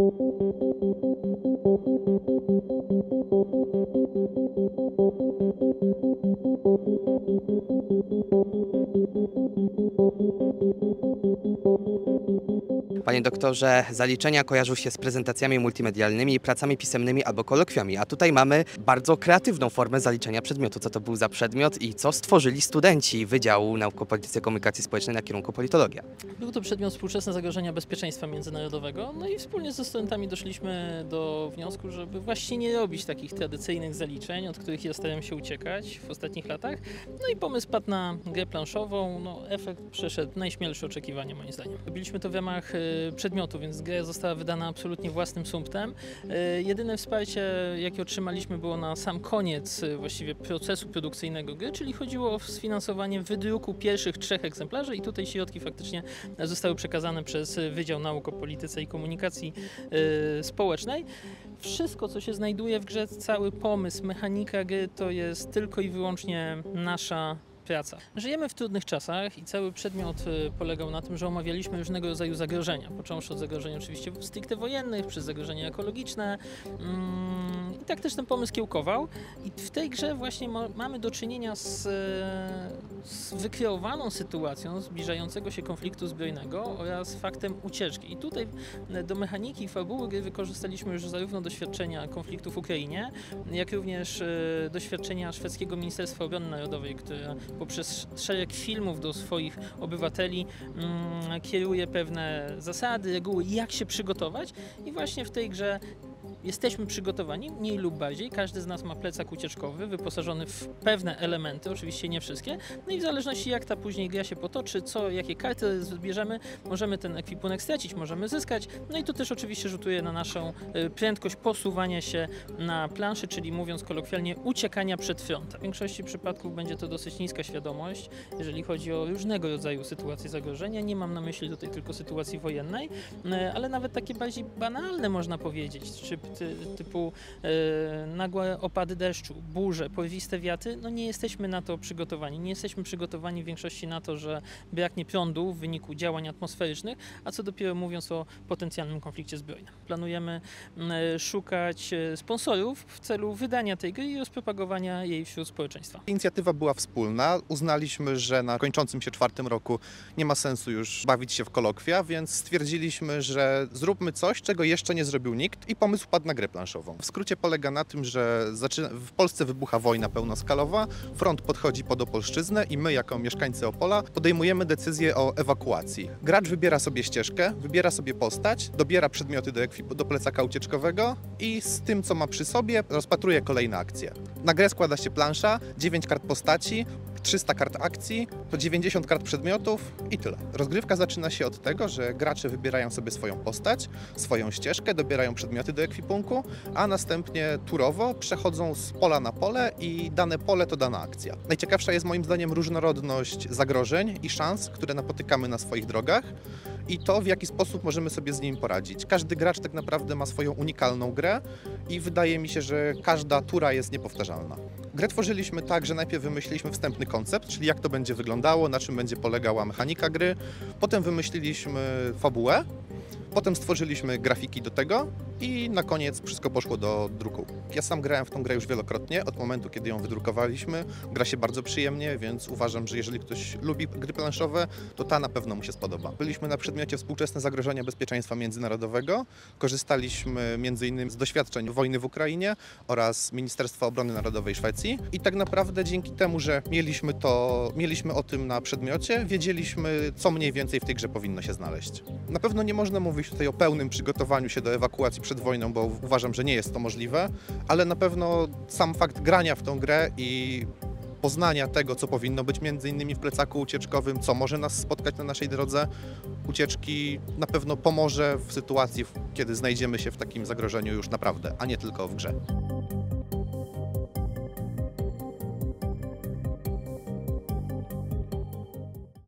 Panie doktorze, zaliczenia kojarzą się z prezentacjami multimedialnymi, pracami pisemnymi albo kolokwiami, a tutaj mamy bardzo kreatywną formę zaliczenia przedmiotu. Co to był za przedmiot i co stworzyli studenci Wydziału Nauk o Polityce i Komunikacji Społecznej na kierunku politologia? Był to przedmiot współczesne zagrożenia bezpieczeństwa międzynarodowego, no i wspólnie ze studentami doszliśmy do wniosku, żeby właśnie nie robić takich tradycyjnych zaliczeń, od których ja starałem się uciekać w ostatnich latach. No i pomysł padł na grę planszową, no efekt przeszedł najśmielsze oczekiwania moim zdaniem. Robiliśmy to w ramach przedmiotu, więc gra została wydana absolutnie własnym sumptem. Jedyne wsparcie, jakie otrzymaliśmy, było na sam koniec właściwie procesu produkcyjnego gry, czyli chodziło o sfinansowanie wydruku pierwszych 3 egzemplarzy i tutaj środki faktycznie zostały przekazane przez Wydział Nauk o Polityce i Komunikacji Społecznej. Wszystko, co się znajduje w grze, cały pomysł, mechanika gry, to jest tylko i wyłącznie nasza praca. Żyjemy w trudnych czasach i cały przedmiot polegał na tym, że omawialiśmy różnego rodzaju zagrożenia, począwszy od zagrożeń oczywiście stricte wojennych, przez zagrożenia ekologiczne i tak też ten pomysł kiełkował i w tej grze właśnie mamy do czynienia z wykreowaną sytuacją zbliżającego się konfliktu zbrojnego oraz faktem ucieczki. I tutaj do mechaniki i fabuły gry wykorzystaliśmy już zarówno doświadczenia konfliktu w Ukrainie, jak również doświadczenia szwedzkiego Ministerstwa Obrony Narodowej, które poprzez szereg filmów do swoich obywateli kieruje pewne zasady, reguły, jak się przygotować i właśnie w tej grze jesteśmy przygotowani, mniej lub bardziej. Każdy z nas ma plecak ucieczkowy, wyposażony w pewne elementy, oczywiście nie wszystkie. No i w zależności jak ta później gra się potoczy, jakie karty zbierzemy, możemy ten ekwipunek stracić, możemy zyskać. No i to też oczywiście rzutuje na naszą prędkość posuwania się na planszy, czyli mówiąc kolokwialnie, uciekania przed frontem. W większości przypadków będzie to dosyć niska świadomość, jeżeli chodzi o różnego rodzaju sytuacje zagrożenia. Nie mam na myśli tutaj tylko sytuacji wojennej, ale nawet takie bardziej banalne można powiedzieć, typu nagłe opady deszczu, burze, porywiste wiatry, no nie jesteśmy na to przygotowani. Nie jesteśmy przygotowani w większości na to, że braknie prądu w wyniku działań atmosferycznych, a co dopiero mówiąc o potencjalnym konflikcie zbrojnym. Planujemy szukać sponsorów w celu wydania tej gry i rozpropagowania jej wśród społeczeństwa. Inicjatywa była wspólna. Uznaliśmy, że na kończącym się 4. roku nie ma sensu już bawić się w kolokwia, więc stwierdziliśmy, że zróbmy coś, czego jeszcze nie zrobił nikt i pomysł padł na grę planszową. W skrócie polega na tym, że w Polsce wybucha wojna pełnoskalowa, front podchodzi pod Opolszczyznę i my jako mieszkańcy Opola podejmujemy decyzję o ewakuacji. Gracz wybiera sobie ścieżkę, wybiera sobie postać, dobiera przedmioty do plecaka ucieczkowego i z tym, co ma przy sobie, rozpatruje kolejne akcje. Na grę składa się plansza, 9 kart postaci, 300 kart akcji, to 90 kart przedmiotów i tyle. Rozgrywka zaczyna się od tego, że gracze wybierają sobie swoją postać, swoją ścieżkę, dobierają przedmioty do ekwipunku, a następnie turowo przechodzą z pola na pole i dane pole to dana akcja. Najciekawsza jest moim zdaniem różnorodność zagrożeń i szans, które napotykamy na swoich drogach i to, w jaki sposób możemy sobie z nim poradzić. Każdy gracz tak naprawdę ma swoją unikalną grę i wydaje mi się, że każda tura jest niepowtarzalna. Grę tworzyliśmy tak, że najpierw wymyśliliśmy wstępny koncept, czyli jak to będzie wyglądało, na czym będzie polegała mechanika gry. Potem wymyśliliśmy fabułę, potem stworzyliśmy grafiki do tego i na koniec wszystko poszło do druku. Ja sam grałem w tą grę już wielokrotnie, od momentu, kiedy ją wydrukowaliśmy. Gra się bardzo przyjemnie, więc uważam, że jeżeli ktoś lubi gry planszowe, to ta na pewno mu się spodoba. Byliśmy na przedmiocie współczesne zagrożenia bezpieczeństwa międzynarodowego. Korzystaliśmy m.in. z doświadczeń wojny w Ukrainie oraz Ministerstwa Obrony Narodowej Szwecji. I tak naprawdę dzięki temu, że mieliśmy o tym na przedmiocie, wiedzieliśmy, co mniej więcej w tej grze powinno się znaleźć. Na pewno nie można mówić tutaj o pełnym przygotowaniu się do ewakuacji przed wojną, bo uważam, że nie jest to możliwe, ale na pewno sam fakt grania w tą grę i poznania tego, co powinno być między innymi w plecaku ucieczkowym, co może nas spotkać na naszej drodze ucieczki, na pewno pomoże w sytuacji, kiedy znajdziemy się w takim zagrożeniu już naprawdę, a nie tylko w grze.